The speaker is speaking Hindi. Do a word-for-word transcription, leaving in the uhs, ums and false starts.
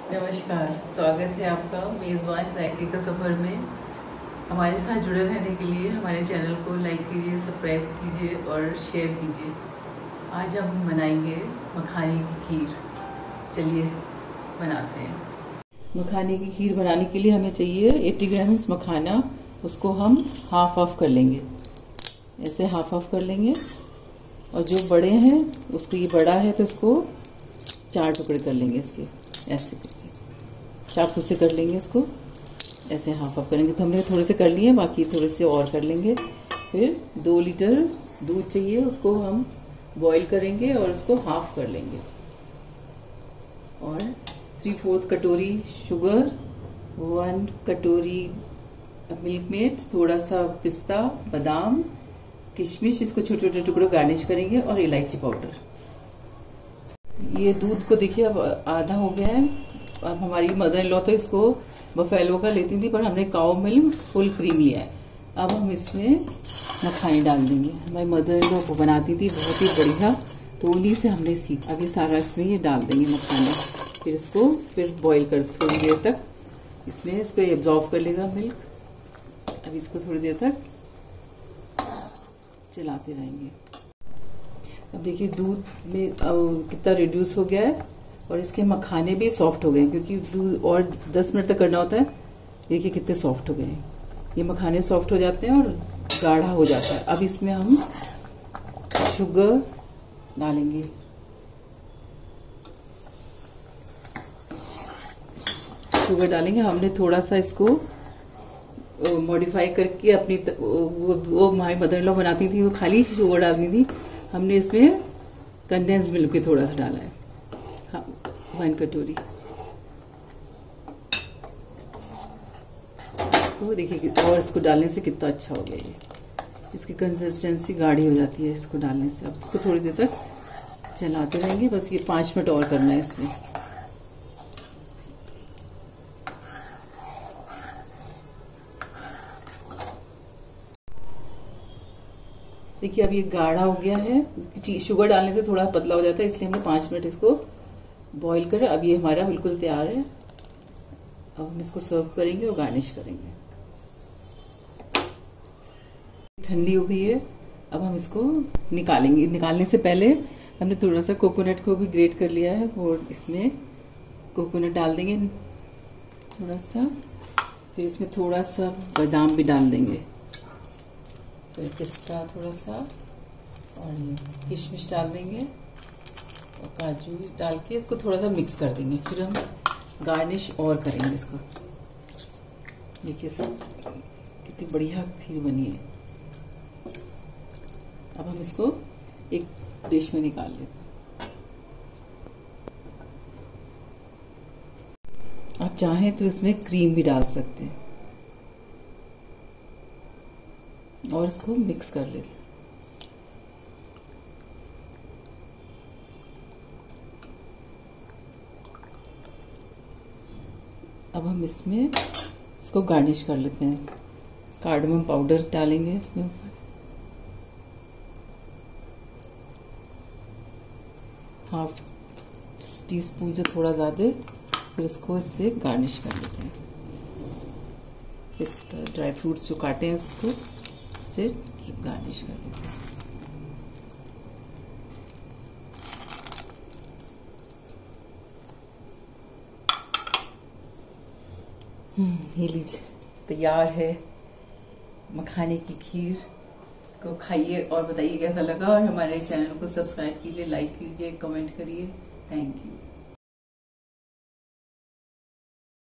नमस्कार, स्वागत है आपका मेज़बान जायके का सफ़र में। हमारे साथ जुड़े रहने के लिए हमारे चैनल को लाइक कीजिए, सब्सक्राइब कीजिए और शेयर कीजिए। आज हम बनाएंगे मखाने की खीर। चलिए बनाते हैं। मखाने की खीर बनाने के लिए हमें चाहिए अस्सी ग्राम मखाना। उसको हम हाफ ऑफ कर लेंगे, ऐसे हाफ ऑफ कर लेंगे। और जो बड़े हैं उसको, ये बड़ा है तो इसको चार टुकड़े कर लेंगे इसके, ऐसे करके चाकू से कर लेंगे इसको, ऐसे हाफ ऑफ करेंगे। तो हमने थोड़े से कर लिए, बाकी थोड़े से और कर लेंगे। फिर दो लीटर दूध चाहिए, उसको हम बॉईल करेंगे और उसको हाफ कर लेंगे। और थ्री फोर्थ कटोरी शुगर, वन कटोरी मिल्क मेड, थोड़ा सा पिस्ता, बादाम, किशमिश, इसको छोटे छोटे टुकड़े गार्निश करेंगे, और इलायची पाउडर। ये दूध को देखिए अब आधा हो गया है। अब हमारी मदर इन लॉ तो इसको बफेलो का लेती थी, पर हमने काउ मिल्क फुल क्रीम लिया है। अब हम इसमें मखाने डाल देंगे। हमारी मदर इन लॉ को बनाती थी, बहुत ही बढ़िया, तो उन्हीं से हमने सीखा। अब ये सारा इसमें ये डाल देंगे मखाने। फिर इसको फिर बॉईल कर थोड़ी देर तक, इसमें इसको एब्जॉर्ब कर लेगा मिल्क। अब इसको थोड़ी देर तक चलाते रहेंगे। अब देखिए दूध में कितना रिड्यूस हो गया है, और इसके मखाने भी सॉफ्ट हो गए हैं, क्योंकि दूध और दस मिनट तक करना होता है। देखिए कितने सॉफ्ट हो गए हैं। ये मखाने सॉफ्ट हो जाते हैं और गाढ़ा हो जाता है। अब इसमें हम शुगर डालेंगे। शुगर डालेंगे। हमने थोड़ा सा इसको मॉडिफाई करके अपनी त, वो, वो हमारी मदर इन लॉ बनाती थी, वो खाली शुगर डालनी थी। हमने इसमें कंडेंस मिल्क भी थोड़ा सा डाला है, हाँ, वन कटोरी। इसको देखिए, और इसको डालने से कितना अच्छा हो गया ये। इसकी कंसिस्टेंसी गाढ़ी हो जाती है इसको डालने से। अब इसको थोड़ी देर तक चलाते रहेंगे। बस ये पाँच मिनट और करना है इसमें। देखिए अब ये गाढ़ा हो गया है। शुगर डालने से थोड़ा पतला हो जाता है, इसलिए हमने पाँच मिनट इसको बॉईल करें। अब ये हमारा बिल्कुल तैयार है। अब हम इसको सर्व करेंगे और गार्निश करेंगे। ठंडी हो गई है, अब हम इसको निकालेंगे। निकालने से पहले हमने थोड़ा सा कोकोनट को भी ग्रेट कर लिया है, और इसमें कोकोनट डाल देंगे थोड़ा सा। फिर इसमें थोड़ा सा बादाम भी डाल देंगे, फिर पिस्ता थोड़ा सा, और ये किशमिश डाल देंगे, और काजू डाल के इसको थोड़ा सा मिक्स कर देंगे। फिर हम गार्निश और करेंगे इसको। देखिए सब कितनी बढ़िया खीर बनी है। अब हम इसको एक डिश में निकाल लेते हैं। आप चाहें तो इसमें क्रीम भी डाल सकते हैं, और इसको मिक्स कर लेते हैं। अब हम इसमें इसको गार्निश कर लेते हैं। कार्डमम पाउडर डालेंगे इसमें ऊपर, हाफ टी स्पून से थोड़ा ज़्यादा। फिर इसको इससे गार्निश कर लेते हैं। इस ड्राई फ्रूट्स जो काटे हैं इसको से गार्निश कर लेते हैं। ये लीजिए, तैयार है मखाने की खीर। इसको खाइए और बताइए कैसा लगा, और हमारे चैनल को सब्सक्राइब कीजिए, लाइक कीजिए, कमेंट करिए। Thank you.